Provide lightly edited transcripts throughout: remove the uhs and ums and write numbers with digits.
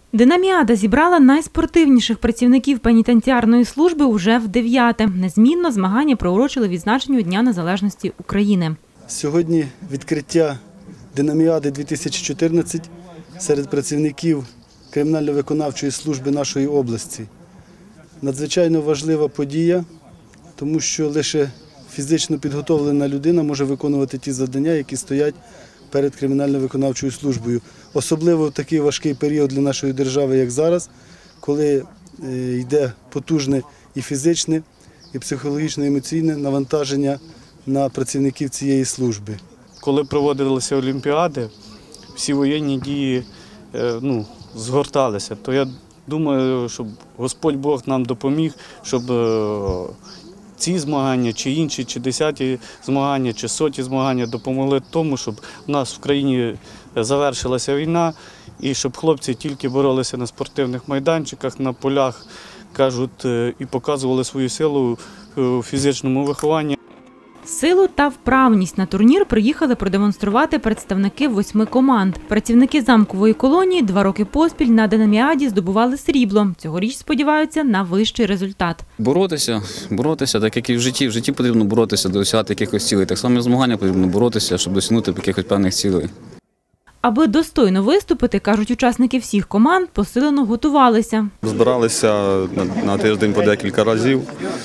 Динаміада зібрала найспортивніших працівників пенітенціарної служби уже в 9-те. Незмінно змагання приурочили відзначенню Дня незалежності України. Сьогодні відкриття Динаміади 2014 серед працівників кримінально-виконавчої служби нашої області. Надзвичайно важлива подія, тому що лише фізично підготовлена людина може виконувати ті завдання, які стоять перед кримінально-виконавчою службою. Особливо в такий важкий період для нашої держави, як зараз, коли йде потужне і фізичне, і психологічне, і емоційне навантаження на працівників цієї служби. Коли проводилися Олімпіади, всі воєнні дії згорталися, то я думаю, щоб Господь Бог нам допоміг, щоб ці змагання, чи інші, чи 10-ті змагання, чи 100-ті змагання допомогли тому, щоб у нас в країні завершилася війна і щоб хлопці тільки боролися на спортивних майданчиках, на полях, кажуть, і показували свою силу у фізичному вихованні. Силу та вправність на турнір приїхали продемонструвати представники 8 команд. Працівники замкової колонії 2 роки поспіль на Динаміаді здобували срібло. Цьогоріч сподіваються на вищий результат. Боротися, так як і в житті. В житті потрібно боротися, досягати якихось цілей. Так само і в змаганнях потрібно боротися, щоб досягнути якихось певних цілей. Аби достойно виступити, кажуть учасники всіх команд, посилено готувалися. Збиралися на тиждень по декілька разів.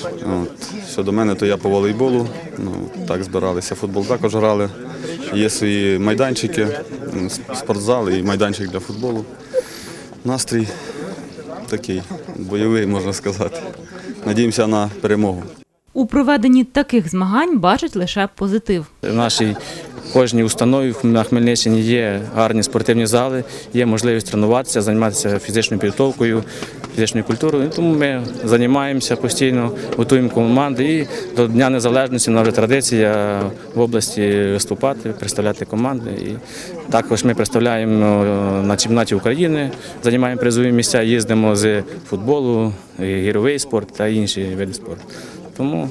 Щодо мене, то я по волейболу. Так збиралися. Футбол також грали. Є свої майданчики, спортзали і майданчик для футболу. Настрій такий бойовий, можна сказати. Надіємося на перемогу. У проведенні таких змагань бачать лише позитив. В нашій кожній установі на Хмельниччині є гарні спортивні зали, є можливість тренуватися, займатися фізичною підготовкою, фізичною культурою. Тому ми займаємося постійно, готуємо команди. І до Дня Незалежності в нас вже традиція в області виступати, представляти команди. І також ми представляємо на чемпіонаті України, займаємо призові місця, їздимо з футболу, гіровий спорт та інші види спорту. Тому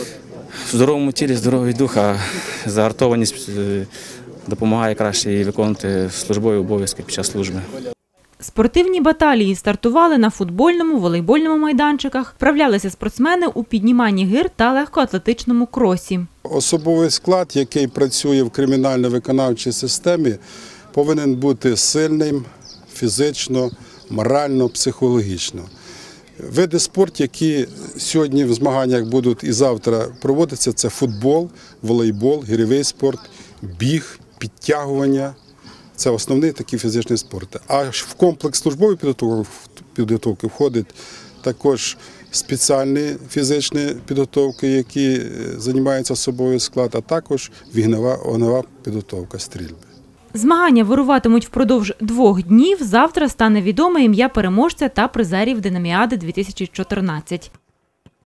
в здоровому тілі здоровий дух, а загартованість допомагає краще і виконувати службові обов'язки під час служби. Спортивні баталії стартували на футбольному, волейбольному майданчиках, вправлялися спортсмени у підніманні гир та легкоатлетичному кросі. Особовий склад, який працює в кримінально-виконавчій системі, повинен бути сильним фізично, морально, психологічно. Види спорту, які сьогодні в змаганнях будуть і завтра проводитися, це футбол, волейбол, гірьовий спорт, біг, підтягування. Це основні такі фізичні спорти. А в комплекс службової підготовки входить також спеціальні фізичні підготовки, які займаються особовий склад, а також вогнева підготовка стрільби. Змагання вируватимуть впродовж 2 днів. Завтра стане відоме ім'я переможця та призерів Динаміади 2014.